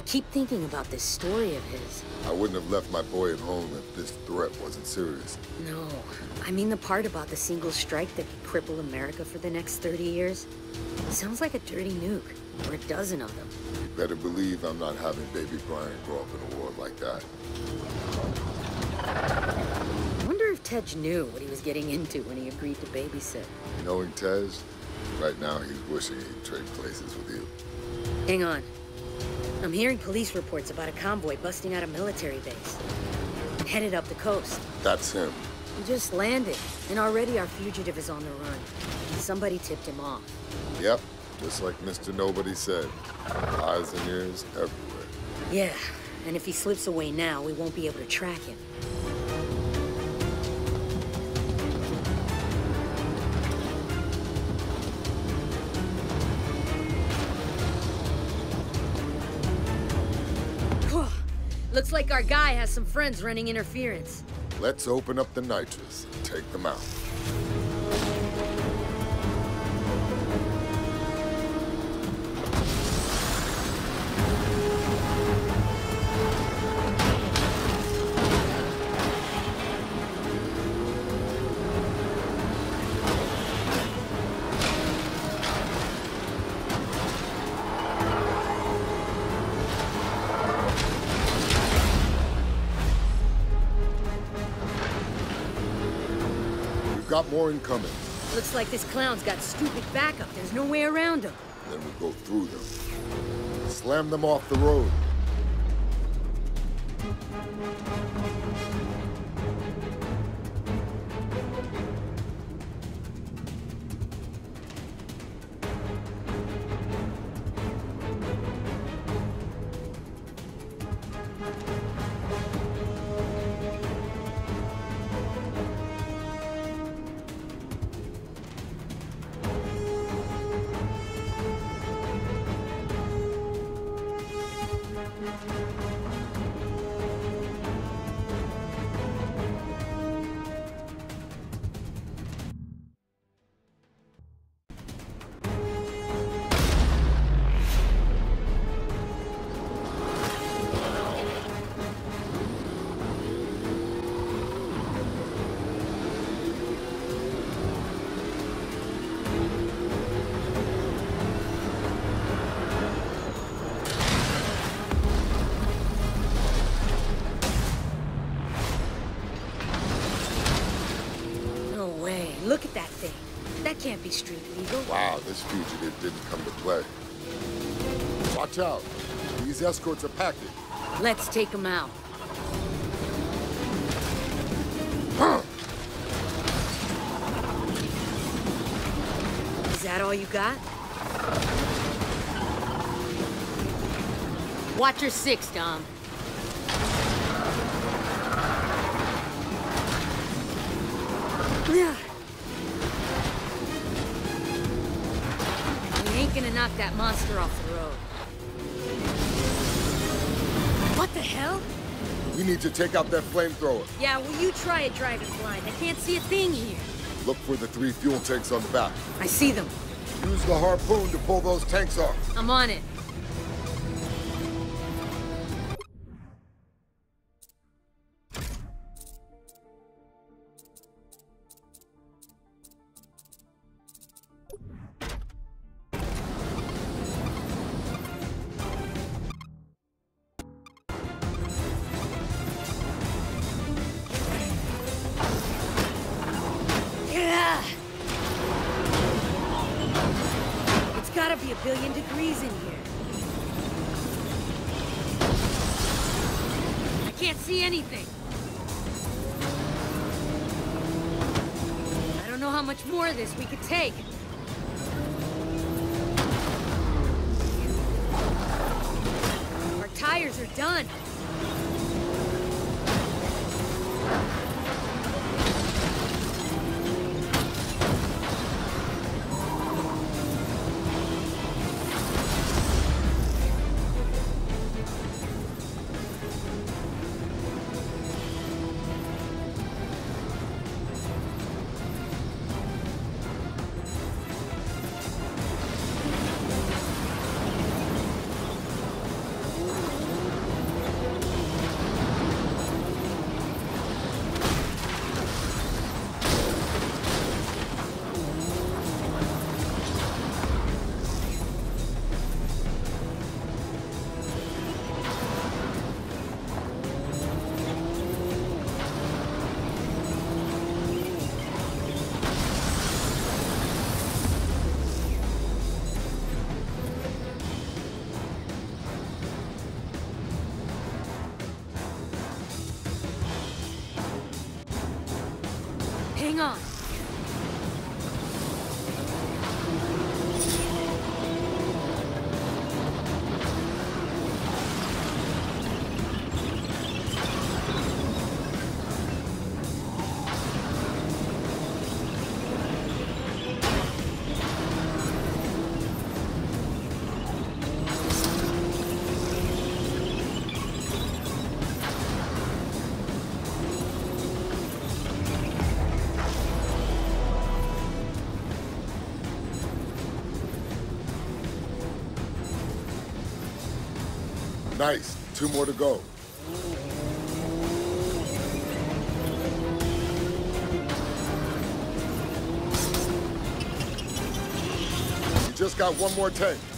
keep thinking about this story of his. I wouldn't have left my boy at home if this threat wasn't serious. No, I mean the part about the single strike that could cripple America for the next 30 years. Sounds like a dirty nuke, or a dozen of them. You better believe I'm not having baby Brian grow up in a world like that. I wonder if Tej knew what he was getting into when he agreed to babysit. Knowing Tej, right now he's wishing he'd trade places with you. Hang on. I'm hearing police reports about a convoy busting out a military base. Headed up the coast. That's him. He just landed, and already our fugitive is on the run. Somebody tipped him off. Yep, just like Mr. Nobody said. Eyes and ears everywhere. Yeah, and if he slips away now, we won't be able to track him. Looks like our guy has some friends running interference. Let's open up the nitrous and take them out. Got more incoming. Looks like this clown's got stupid backup. There's no way around him. Then we go through them. Slam them off the road. Look at that thing. That can't be street legal. Wow, this fugitive didn't come to play. Watch out. These escorts are packed. Let's take them out. Is that all you got? Watch your six, Dom. Yeah. We ain't gonna knock that monster off the road. What the hell? We need to take out that flamethrower. Yeah, well, you try it driving blind. I can't see a thing here. Look for the 3 fuel tanks on the back. I see them. Use the harpoon to pull those tanks off. I'm on it. Gotta be 1 billion degrees in here. I can't see anything. I don't know how much more of this we could take. Our tires are done. Hang on. Nice. 2 more to go. You just got 1 more tank.